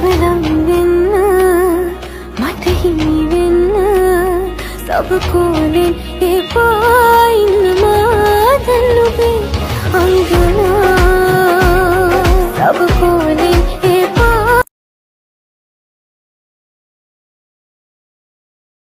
වෙලම් වෙන්න මට හිමි වෙන්න සබ කෝලෙන් එපා ඉන්න මාතන් ඔබේ